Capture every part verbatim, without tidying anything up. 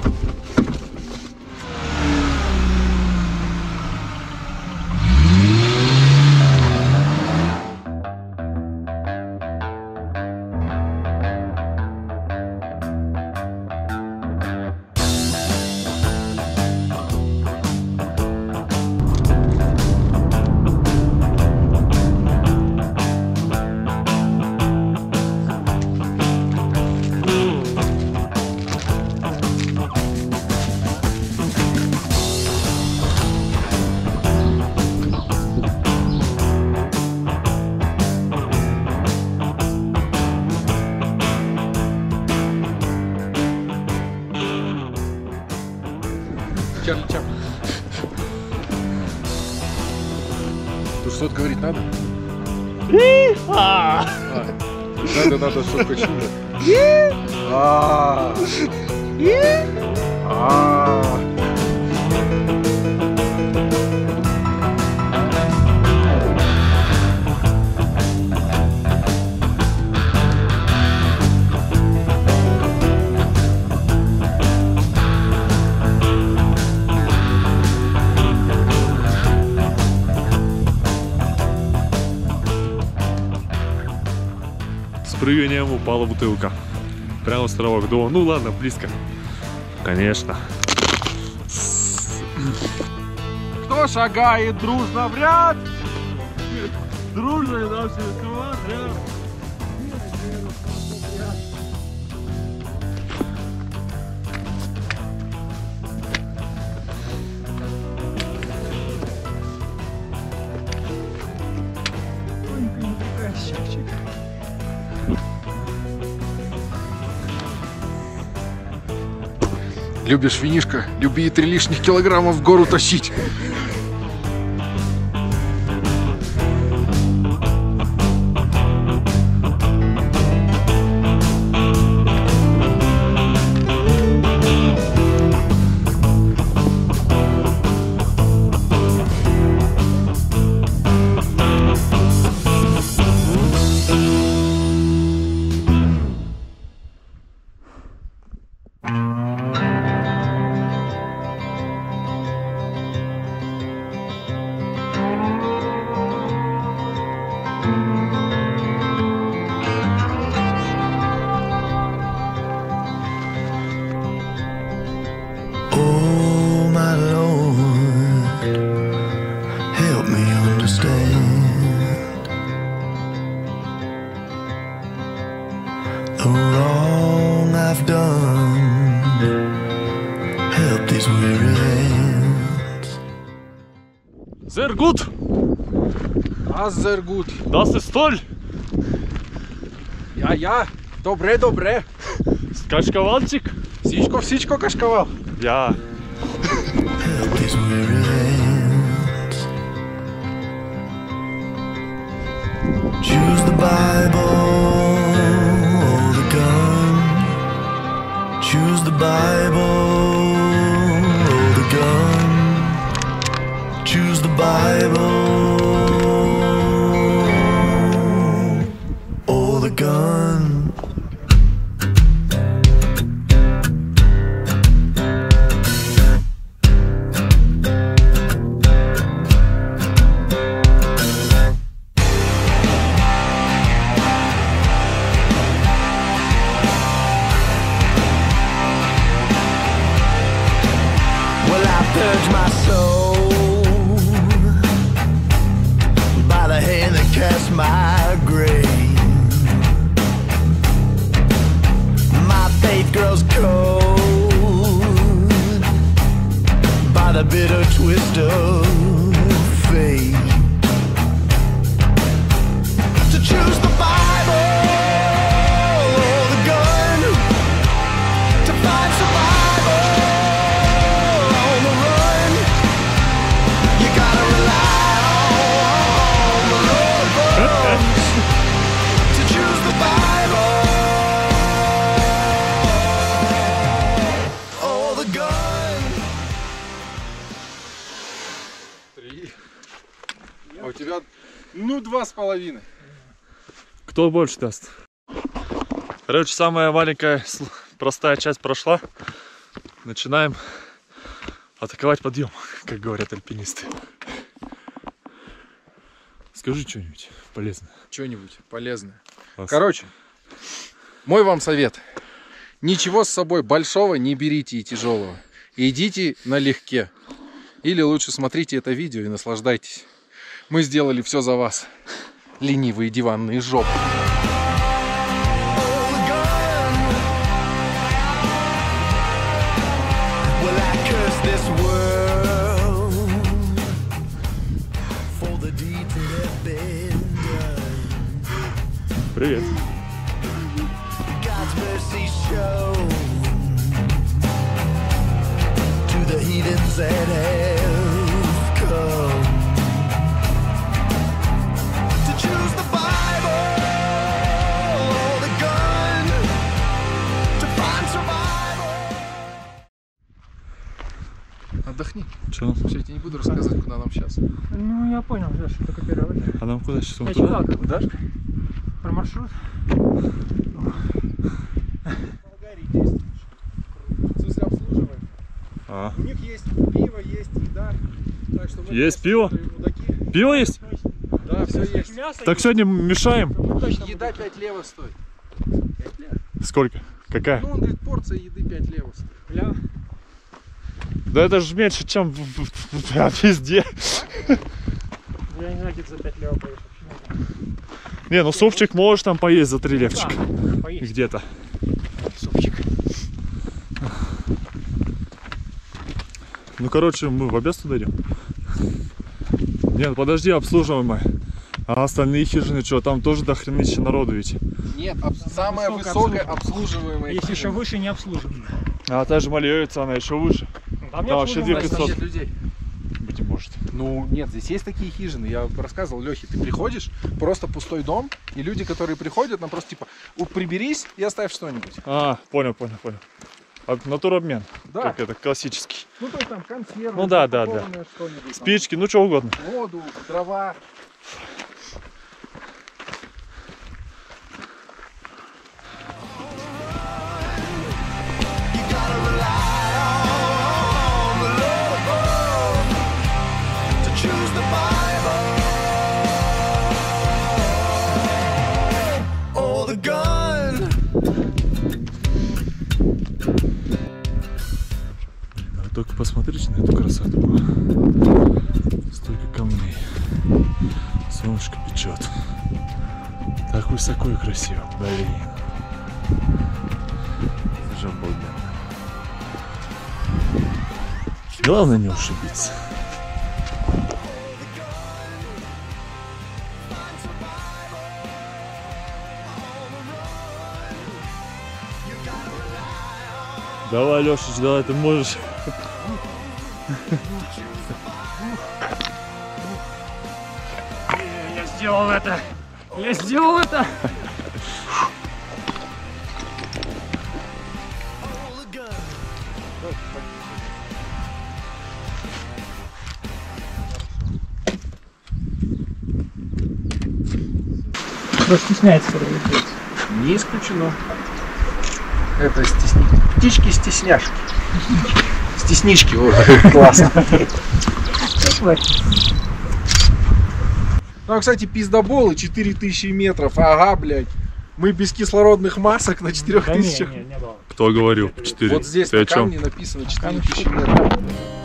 Чарли, Чарли. Тут что-то говорить надо? А, надо, надо, чтобы качнуло. А, а. С прыганием упала бутылка. Прямо в островок. Думал, ну ладно, близко. Конечно. Кто шагает дружно в ряд? Дружно и нам все смотрят. Любишь винишко? Люби и три лишних килограмма в гору тащить. The wrong I've done, help these weary hands. Sehr gut. А, sehr gut. Das ist toll. Ja, ja. Добре, добре. Кашкавальчик. Всичко, всичко кашкавал. Ja. Help these weary hands. Choose the Bible. Choose the Bible or the gun. Choose the Bible or the gun. Purge my soul by the hand that cast my grave. My faith grows cold by the bitter twist of fate. To choose the Bible or the gun, to find survival. Три. А у тебя, ну, два с половиной. Кто больше даст? Короче, самая маленькая, простая часть прошла. начинаем атаковать подъем, как говорят альпинисты. Скажи что-нибудь полезное. Что-нибудь полезное. Вас. Короче, мой вам совет. Ничего с собой большого не берите и тяжелого. Идите налегке. Или лучше смотрите это видео и наслаждайтесь. Мы сделали все за вас. Ленивые диванные жопы. Привет. Отдохни. Че? Все, я тебе не буду рассказывать, куда нам сейчас. Ну, я понял, Леша, только первый раз. А нам куда сейчас? Я Туда? читал, как бы, да? Про маршрут. В смысле, обслуживаем. А. У них есть пиво, есть еда. Так что мы Есть пиво? мудаки. Пиво есть? Да, все есть. Мясо Так сегодня мешаем. Еда пять лево стоит. Сколько? Какая? Ну, он говорит, порция еды пять лево стоит. Бля. Да это же меньше, чем в- в- в- в- везде. Я не знаю, где ты за пять левов поешь. Не, ну супчик можешь там поесть за три левчика. Да, поесть. Где-то. Супчик. Ну, короче, мы в обед туда идем. Нет, подожди, обслуживаемая. А остальные хижины что, там тоже до хренища народу ведь. Нет, об- самая высокое высокая обслуживаемая. Есть еще хижина. выше, не обслуживаем. А та же Малевица, она еще выше. Там не Там вообще обслуживаем, две Значит, пятьсот. там нет людей. Быть не может. Ну, нет, здесь есть такие хижины. Я рассказывал Лехе, ты приходишь, просто пустой дом, и люди, которые приходят, нам просто типа, «У, приберись и оставь что-нибудь. А, понял, понял, понял. А, натуробмен. Да. Как это, классический. Ну, то есть там консервы, Ну да, да, упакованное что-нибудь, там, Спички, ну что угодно. воду, дрова. Вы только посмотрите на эту красоту. Столько камней. Солнышко печет. Так высоко и красиво. Блин. Это же обалденно. Главное не ушибиться. Давай, Лешич, давай, ты можешь. Я сделал это! Я сделал это! Кто стесняется, когда летит? Не исключено. Это стесни... птички-стесняшки. Стеснички, вот, классно. Ну, а, кстати, пиздоболы четыре тысячи метров. Ага, блядь. Мы без кислородных масок на четырёх Да не, тысячах. не, не было. Кто говорил? Четыре. Вот здесь Ты на о чем? камне написано четыре Камень тысячи метров.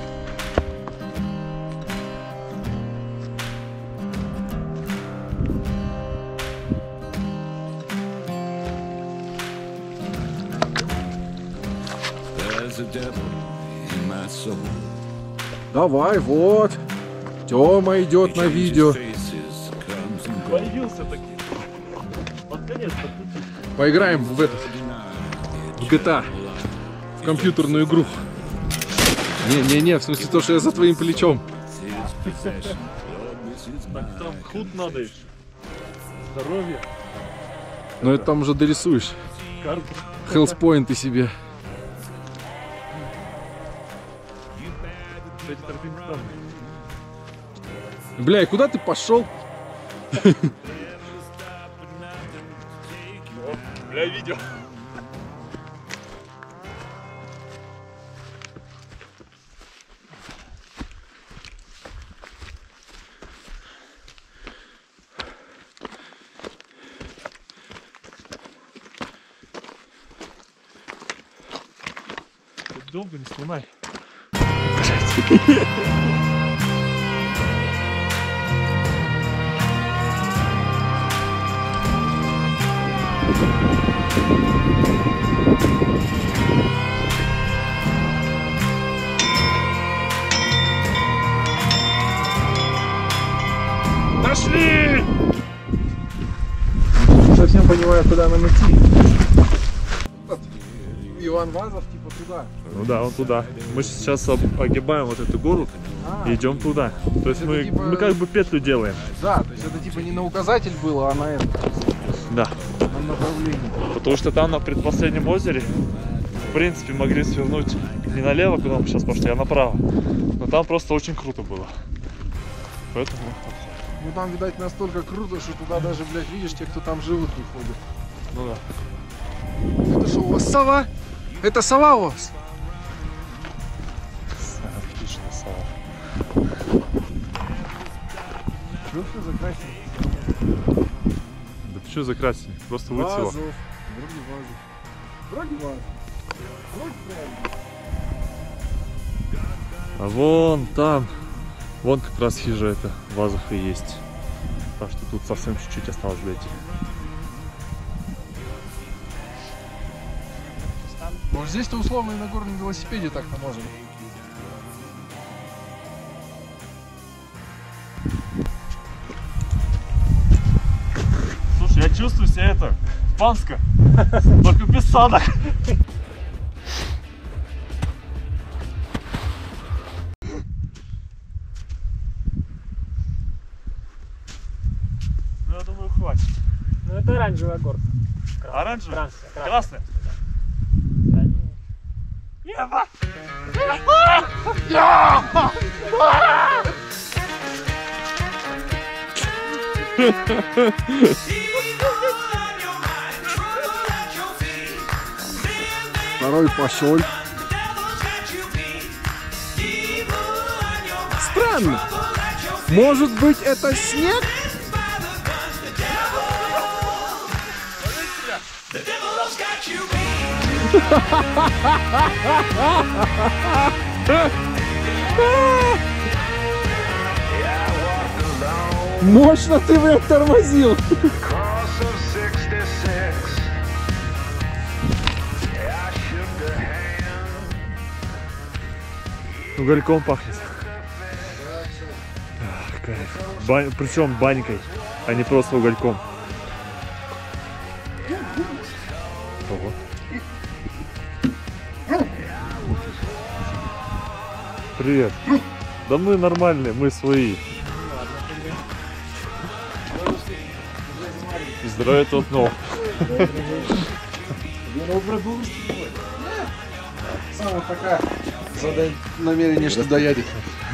There's a devil in my soul. Давай, вот. Тёма идет на видео. Faces comes and goes. Появился таки. Под конец Поиграем в этот. В джи ти эй. В компьютерную игру. Не-не-не, в смысле то, что я за твоим плечом. Так там худ надо еще. Здоровье. Но это там уже дорисуешь. Карту. Хелспоинты себе. Кстати, Тарпинстан. Бля, и куда ты пошел? Бля, видео. долго не снимай. Нашли! Не совсем понимаю, куда нам идти. Иван Вазов, типа туда. Ну да, он туда. Мы сейчас об- огибаем вот эту гору А, и идем туда. То есть это мы, типа- мы как бы петлю делаем. да, то есть это типа не на указатель было, а на это, Да. на направление. Потому что там на предпоследнем озере, в принципе, могли свернуть не налево, куда мы сейчас пошли, а направо. Но там просто очень круто было. Поэтому... Ну там, видать, настолько круто, что туда даже, блядь, видишь, те, кто там живут, не ходят. Ну да. Это что, у вас сова? Это сова у вас? Отлично, сова. Что все за красиво? Да ты что за красень? Просто выцвело. Вазов. Вроде вазов. Вроде вазов. Вроде правильно. А вон там, вон как раз хижа эта, Вазов и есть. Так что тут совсем чуть-чуть осталось дойти. Вот здесь-то условно и на горном велосипеде так-то можем. Слушай, я чувствую себя это, панска, только без санок. Ну, я думаю, хватит. Ну это оранжевая горка. Оранжевый? Красная. Красный? Да, не- Еба! Второй пошел. Странно. Может быть, это снег? Мощно ты, блядь, тормозил. Cross of sixty-six. Yeah, I shook the hand. Угольком пахнет. Ах, кайф. Бань- Причем банькой, а не просто угольком. Ого. Привет. Да мы нормальные, мы свои. Здравия тот но. Самая такая задай намерение, что доядет.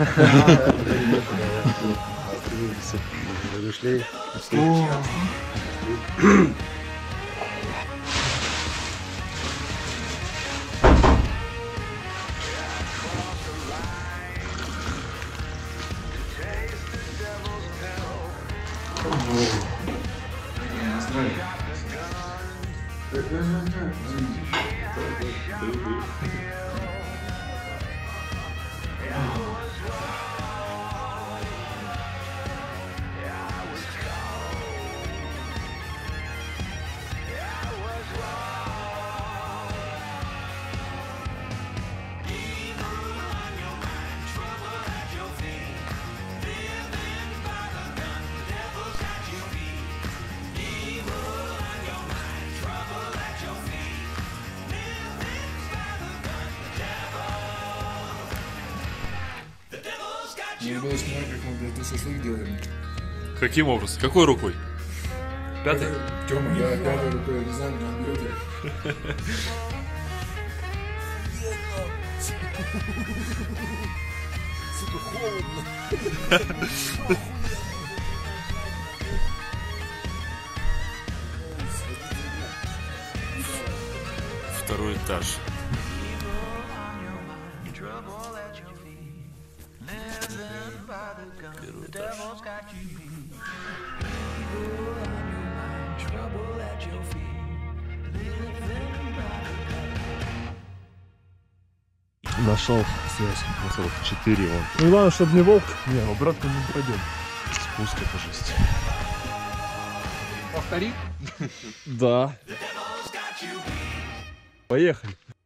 Надо было снимать, как мы, блядь, шашлык делаем. Каким образом? Какой рукой? Пятой? Тёма, да, пятой рукой, я не знаю, но он берет. Сука, холодно. Второй этаж. Первый этаж. Нашел связь. Вот четыре вон. Ну главное, чтобы не волк. Не, обратно не пройдем. Спуск это жесть. Повтори. Да. Поехали.